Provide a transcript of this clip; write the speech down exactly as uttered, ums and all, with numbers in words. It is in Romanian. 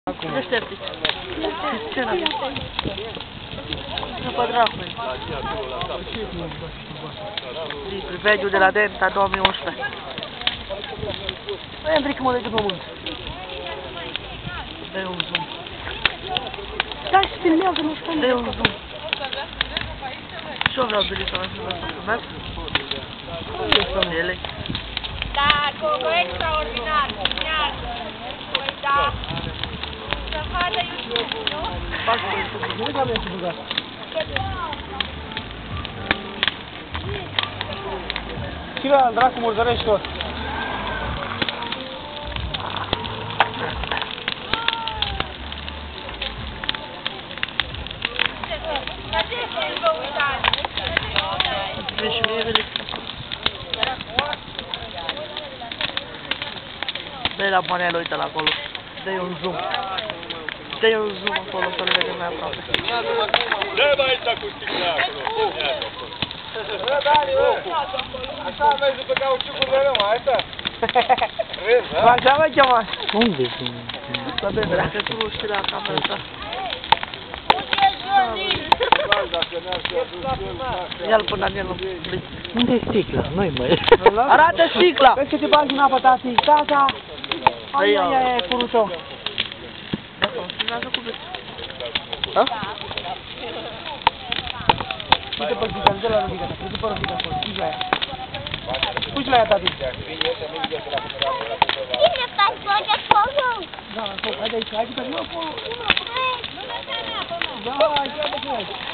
Deștepți. Ce n-avem? Nu pe dracului. Privediu de la Denta două mii unsprezece. Băi, Andrei, că mă dai de pământ. Dă-i un zoom. Stai și filmează, nu știu. Dă-i un zoom. Și-o vreau de să mă filmez. Unde sunt ele? Da, Coco, extraordinar, genial. Păi da. Să facă YouTube, nu? Fac pe YouTube. Nu că am băgat. Și la dracu murdărești tot. Dar ce să-i vă uitați? Vezi și mie, vede. Dă-i la panel, uite-l acolo. Dă-i un zoom. Dă-i un zoom acolo, să le vedem mai aproape. Dă mai aici cu sticla acolo. Bă, Dani, bă! Așa am văzut pe cauciucul de rău, asta? Râzi, ha? Așa mă chema. Unde sunt? Să vedem, dacă tu nu știi la camera asta. Ia-l până în el în plic. Unde e sticla? Nu-i mai. Arată sticla! Vezi că te bagi în apă, tati. Tata! Ai, ai, ai, ai, curuțo. Dacă mă filmează cu vezi. Ha? Uite pe Rodica, uite la Rodica, uite pe Rodica acolo, uite la ea. Uite la ea, tati. Cine faci foto acolo? Da, hai de aici, hai de pe acolo. Da, hai de aici.